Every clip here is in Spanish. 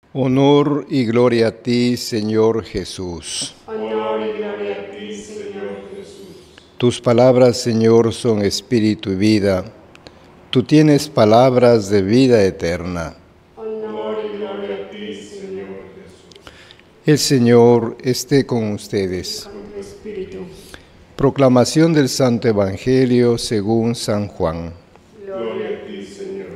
Honor y gloria a ti, Señor Jesús. Honor y gloria a ti, Señor Jesús. Tus palabras, Señor, son espíritu y vida. Tú tienes palabras de vida eterna. Honor y gloria a ti, Señor Jesús. El Señor esté con ustedes. Con tu espíritu. Proclamación del Santo Evangelio según San Juan. Gloria a ti, Señor.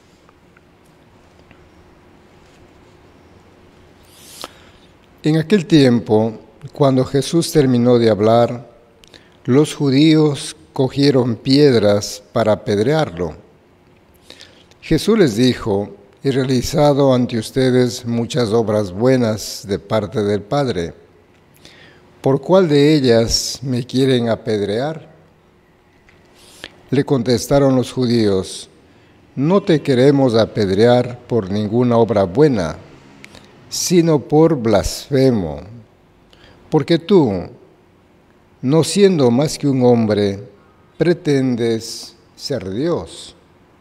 En aquel tiempo, cuando Jesús terminó de hablar, los judíos cogieron piedras para apedrearlo. Jesús les dijo: he realizado ante ustedes muchas obras buenas de parte del Padre. ¿Por cuál de ellas me quieren apedrear? Le contestaron los judíos: no te queremos apedrear por ninguna obra buena, sino por blasfemo, porque tú, no siendo más que un hombre, pretendes ser Dios.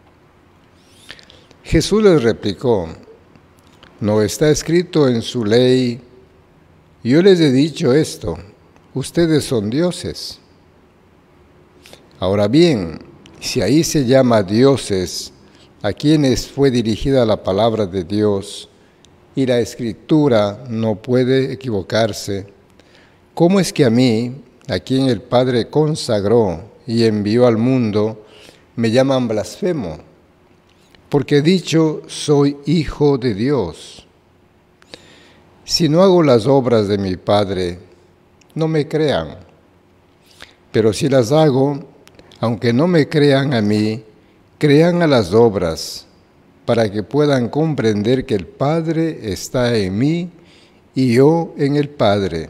Jesús les replicó: ¿no está escrito en su ley? Yo les he dicho esto, ustedes son dioses. Ahora bien, si ahí se llama dioses a quienes fue dirigida la palabra de Dios, y la Escritura no puede equivocarse, ¿cómo es que a mí, a quien el Padre consagró y envió al mundo, me llaman blasfemo? Porque he dicho, soy hijo de Dios. Si no hago las obras de mi Padre, no me crean. Pero si las hago, aunque no me crean a mí, crean a las obras, para que puedan comprender que el Padre está en mí y yo en el Padre.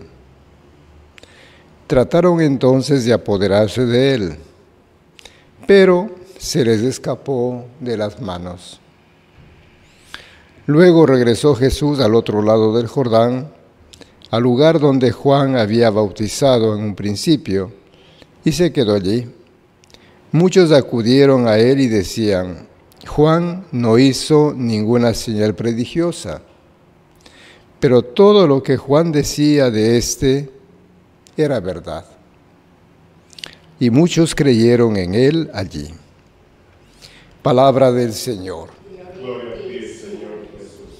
Trataron entonces de apoderarse de él, pero se les escapó de las manos. Luego regresó Jesús al otro lado del Jordán, al lugar donde Juan había bautizado en un principio, y se quedó allí. Muchos acudieron a él y decían: Juan no hizo ninguna señal prodigiosa, pero todo lo que Juan decía de éste era verdad. Y muchos creyeron en él allí. Palabra del Señor. Gloria a ti, Señor Jesús.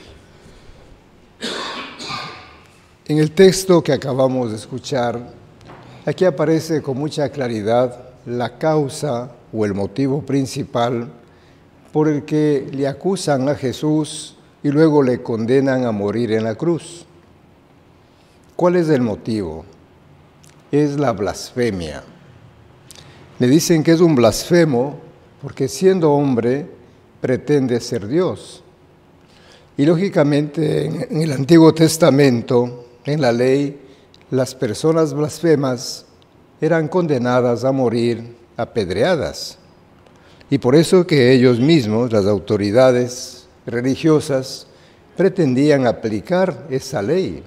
En el texto que acabamos de escuchar, aquí aparece con mucha claridad la causa o el motivo principal por el que le acusan a Jesús y luego le condenan a morir en la cruz. ¿Cuál es el motivo? Es la blasfemia. Le dicen que es un blasfemo porque siendo hombre pretende ser Dios. Y lógicamente en el Antiguo Testamento, en la ley, las personas blasfemas eran condenadas a morir apedreadas. Y por eso que ellos mismos, las autoridades religiosas, pretendían aplicar esa ley.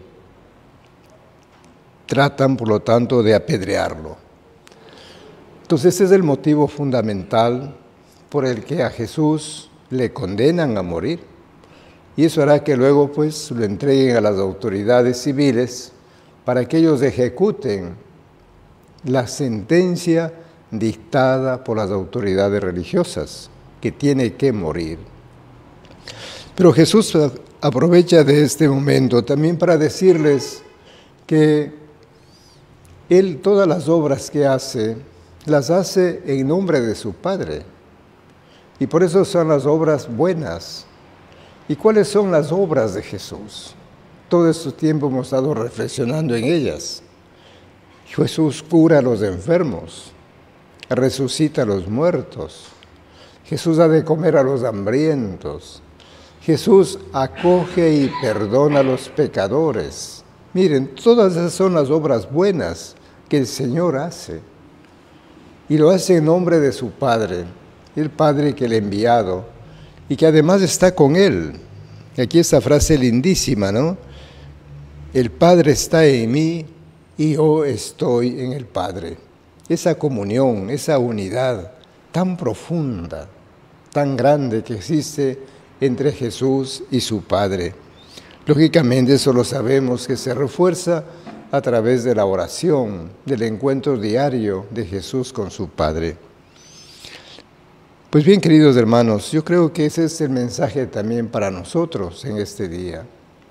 Tratan, por lo tanto, de apedrearlo. Entonces, ese es el motivo fundamental por el que a Jesús le condenan a morir. Y eso hará que luego, pues, lo entreguen a las autoridades civiles para que ellos ejecuten la sentencia dictada por las autoridades religiosas, que tiene que morir. Pero Jesús aprovecha de este momento también para decirles que Él todas las obras que hace, las hace en nombre de su Padre. Y por eso son las obras buenas. ¿Y cuáles son las obras de Jesús? Todo este tiempo hemos estado reflexionando en ellas. Jesús cura a los enfermos, resucita a los muertos. Jesús da de comer a los hambrientos. Jesús acoge y perdona a los pecadores. Miren, todas esas son las obras buenas que el Señor hace. Y lo hace en nombre de su Padre, el Padre que le ha enviado y que además está con Él. Aquí esta frase lindísima, ¿no? El Padre está en mí y yo estoy en el Padre. Esa comunión, esa unidad tan profunda, tan grande que existe entre Jesús y su Padre. Lógicamente eso lo sabemos que se refuerza a través de la oración, del encuentro diario de Jesús con su Padre. Pues bien, queridos hermanos, yo creo que ese es el mensaje también para nosotros en este día.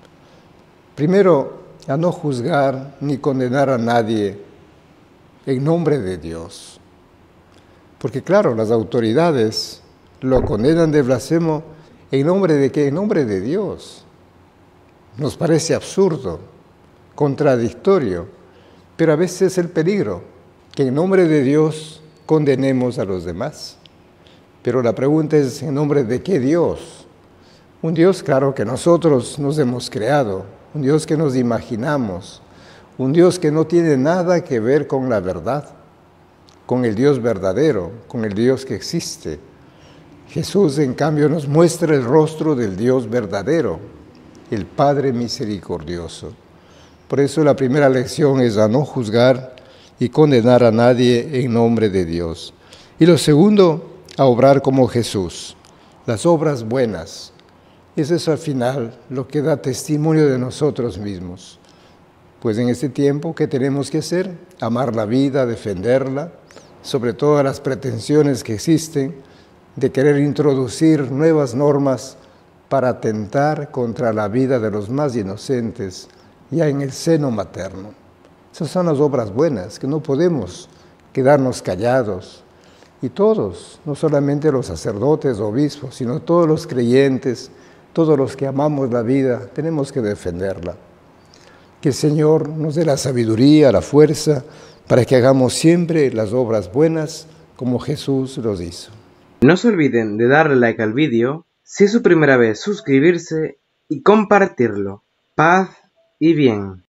Primero, a no juzgar ni condenar a nadie en nombre de Dios. Porque claro, las autoridades lo condenan de blasfemo ¿en nombre de qué? En nombre de Dios. Nos parece absurdo, contradictorio, pero a veces es el peligro, que en nombre de Dios condenemos a los demás. Pero la pregunta es, ¿en nombre de qué Dios? Un Dios, claro, que nosotros nos hemos creado, un Dios que nos imaginamos, un Dios que no tiene nada que ver con la verdad, con el Dios verdadero, con el Dios que existe. Jesús, en cambio, nos muestra el rostro del Dios verdadero, el Padre misericordioso. Por eso la primera lección es a no juzgar y condenar a nadie en nombre de Dios. Y lo segundo, a obrar como Jesús, las obras buenas. Es eso al final lo que da testimonio de nosotros mismos. Pues en este tiempo, ¿qué tenemos que hacer? Amar la vida, defenderla, sobre todas las pretensiones que existen de querer introducir nuevas normas para atentar contra la vida de los más inocentes, ya en el seno materno. Esas son las obras buenas, que no podemos quedarnos callados. Y todos, no solamente los sacerdotes, obispos, sino todos los creyentes, todos los que amamos la vida, tenemos que defenderla. Que el Señor nos dé la sabiduría, la fuerza, para que hagamos siempre las obras buenas como Jesús los hizo. No se olviden de darle like al vídeo, si es su primera vez suscribirse y compartirlo. Paz y bien.